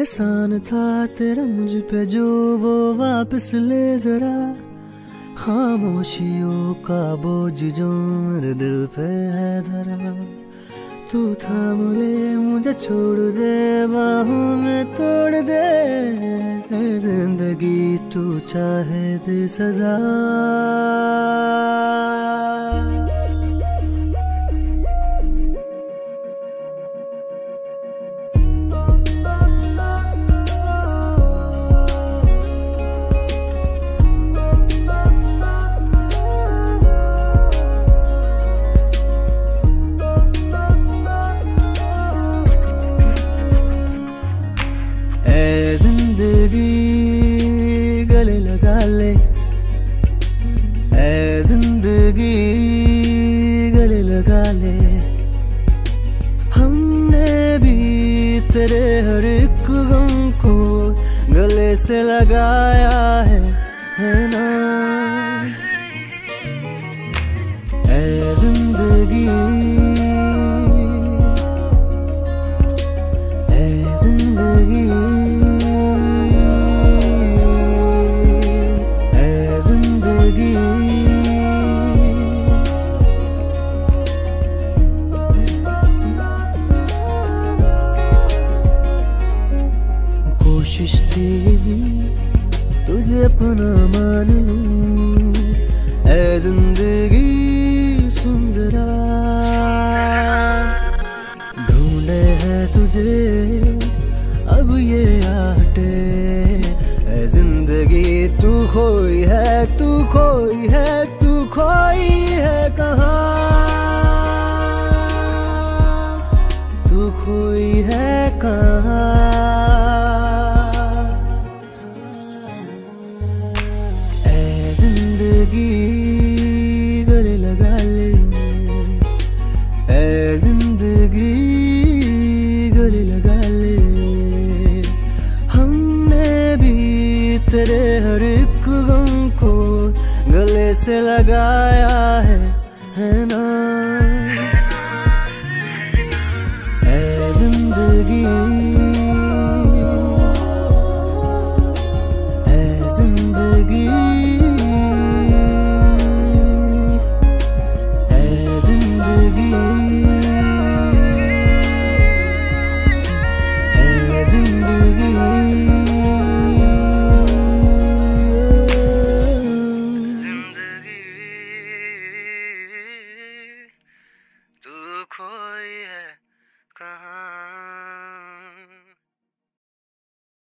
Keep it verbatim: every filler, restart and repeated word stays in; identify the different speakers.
Speaker 1: एहसान था तेरा मुझ पे जो वो वापस ले जरा। खामोशियों का बोझ जो मेरे दिल पे है धरा। तू थाम ले मुझे छोड़ दे बाहों में तोड़ दे। ए जिंदगी तू चाहे दे सजा। ए जिंदगी गले लगा ले। ए जिंदगी गले लगा ले। हमने भी तेरे हर एक गम को गले से लगाया है, है ना। ए जिंदगी कोशिश थी तुझे अपना मान लूं। ऐ जिंदगी सुन जरा, ढूंढे है तुझे अब ये आटे। ऐ जिंदगी तू खोई है, तू खोई है, तू खोई है कहाँ। तू खोई है कहाँ। जिंदगी गले लगा ले। ऐ जिंदगी गले लगा ले। हमने भी तेरे हर एक गम को गले से लगाया है, है ना।